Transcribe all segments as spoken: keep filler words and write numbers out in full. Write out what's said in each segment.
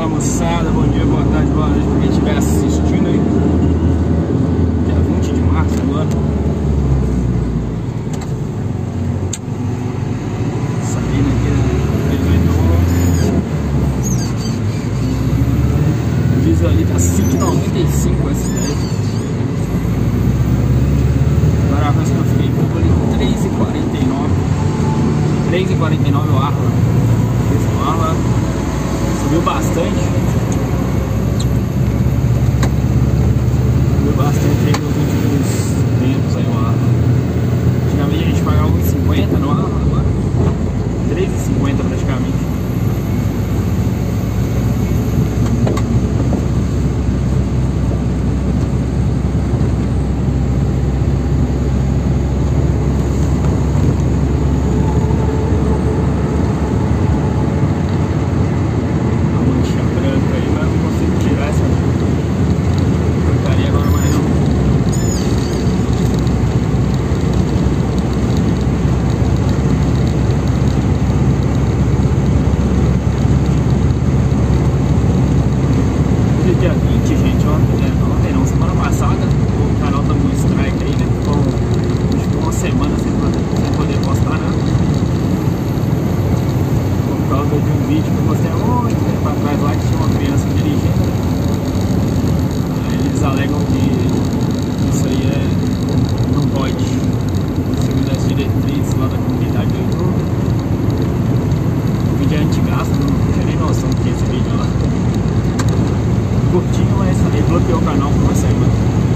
Fala moçada, bom dia, boa tarde, boa noite pra quem estiver assistindo aí. Dia vinte de março agora. Saindo aqui da dezoito onze. O diesel ali tá cinco e noventa e cinco S dez. Agora a vez que eu fiquei pouco ali três e quarenta e nove. três e quarenta e nove o Arla. O Arla subiu bastante. Subiu bastante aí nos últimos tempos aí o Arla. Antigamente a gente pagava um e cinquenta no Arla, agora três e cinquenta praticamente. Curtinho, mas ele bloqueou o canal por uma semana.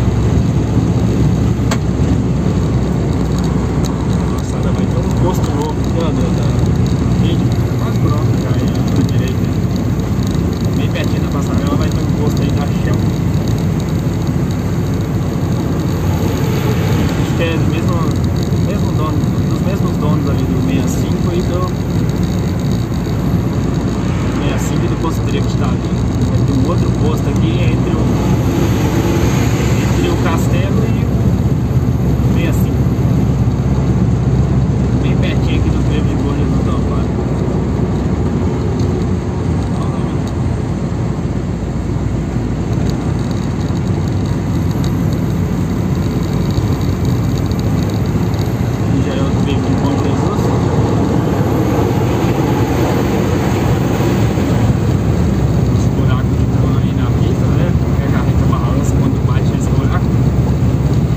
Nossa, ainda vai ter um posto novo aqui, ó, da vídeo. Quase pronto já aí, ó, na direita. Bem pertinho da passarela vai ter um posto aí da Shell. Acho que é do mesmo, mesmo dono, dos mesmos donos ali do sessenta e cinco e do sessenta e cinco e do posto Drift tá ali. Vai ter um outro posto aqui entre o, entre o Castelo e o sessenta e cinco. Bem pertinho aqui do trevo de Borges do Tamparo. Já é outro veículo de Bom Jesus. Aí na pista, né? Qualquer carreta balança quando bate nesse buraco.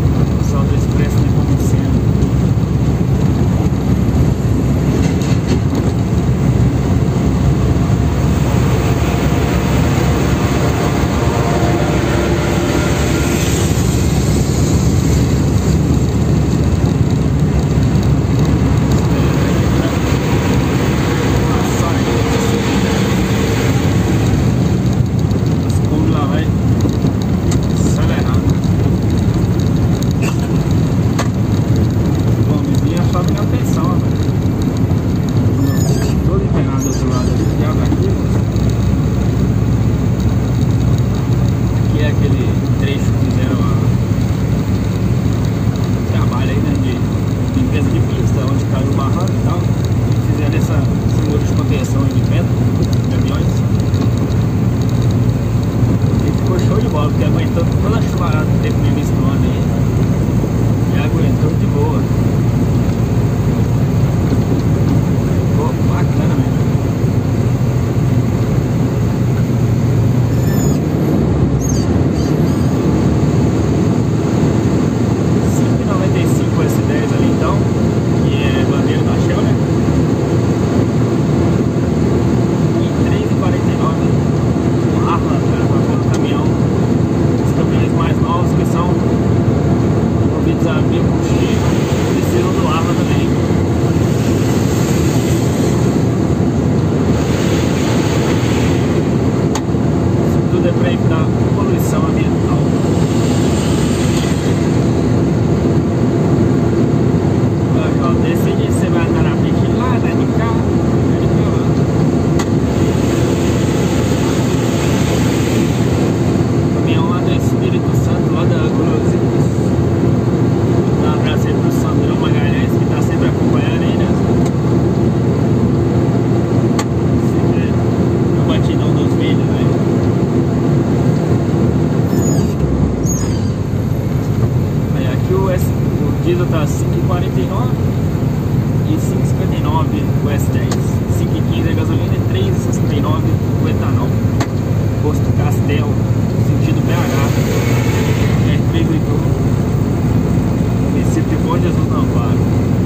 posto Castel, sentido B H, é três oito um, município de Bom Jesus do Amparo.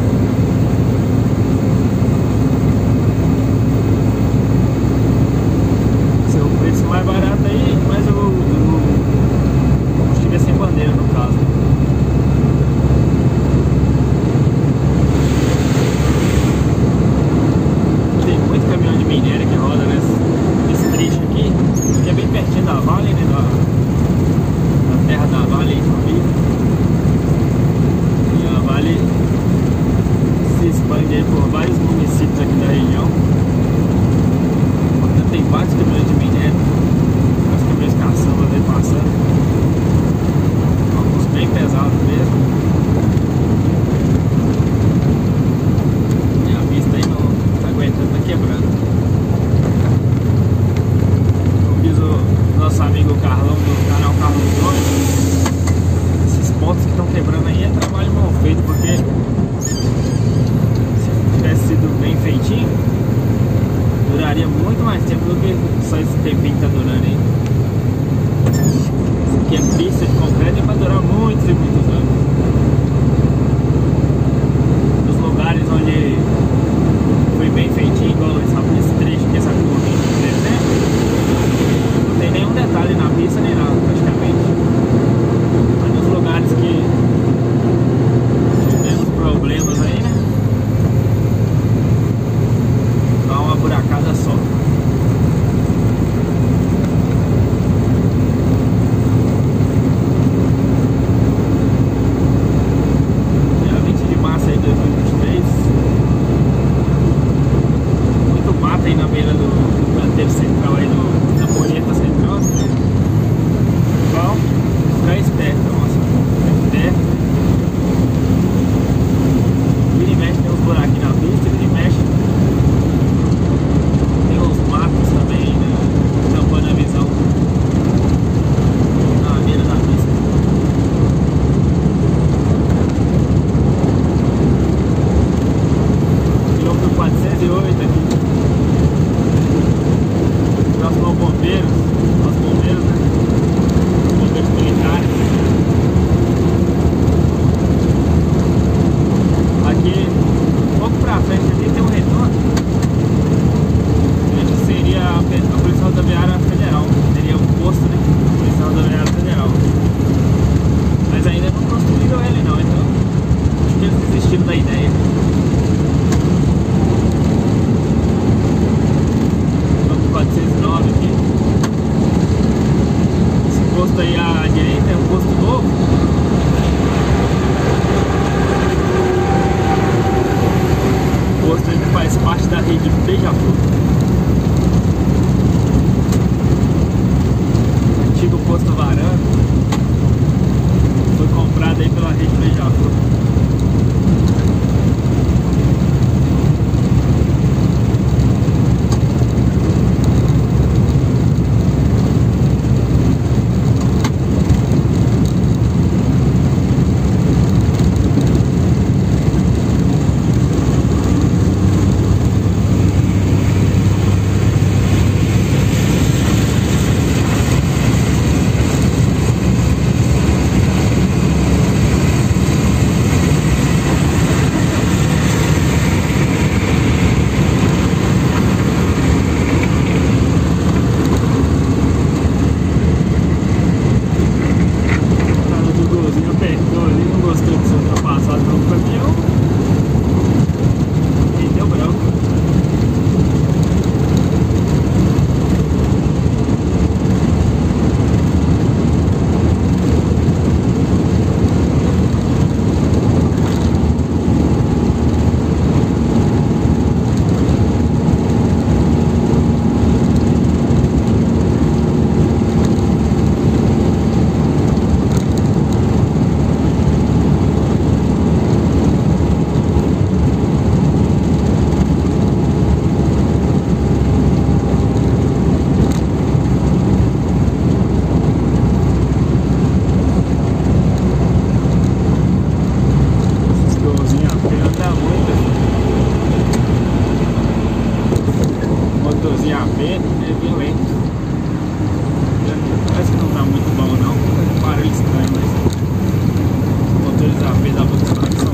Esse é o preço mais barato aí, mas o, o combustível é sem bandeira no caso. Tem muito caminhão de minério que roda nesse, nesse trecho aqui, que é bem pertinho da Vale, né? Da, da terra da Vale aí, família. E a Vale se expande aí por vários municípios aqui da região. Portanto, tem vários caminhões de minério, vários caminhões caçambas aí passando, alguns bem pesados mesmo. E a pista aí não tá aguentando, tá quebrando. Como diz o nosso amigo Carlão do canal Carlos Drones, esses pontos que estão quebrando aí é trabalho mal feito, porque se tivesse sido bem feitinho, duraria muito mais tempo do que só esse tempinho que tá durando aí. Isso aqui é pista de concreto e vai durar muitos e muitos anos. Nos lugares onde foi bem feitinho, igual esse trecho aqui, essa curva aqui, por exemplo, não tem nenhum detalhe na pista nem nada praticamente. Mas nos lugares que tivemos problemas aí, né, dá uma buracada só. Dia vinte de março aí de dois mil e vinte e três. Muito mato aí na beira do canteiro central aí do, da Polheta Central. Bom, ficar esperto, nossa, ficar esperto. Vira e mexe tem uns buraquinhos na pista, vira e mexe tem uns matos também, né, tampando a visão na beira da pista. Quilômetro quatrocentos e oito aqui, próximo ao bombeiros, aos bombeiros, né, bombeiros militares. Aqui, um pouco pra frente ali tem um retorno, seria a Polícia Rodoviária Federal, teria um posto, né, Polícia Rodoviária Federal, mas ainda não construíram ele não, então acho que eles desistiram da ideia. Vamos quatrocentos e nove aqui. Esse posto aí à direita é um posto novo. O posto aí que faz parte da rede Beija-Flor. Antigo posto Varanda, foi comprado aí pela rede Beija-Flor. motorzinho a vento, né, violento. muito bom não, barulho estranho, mas motores A P da Volkswagen.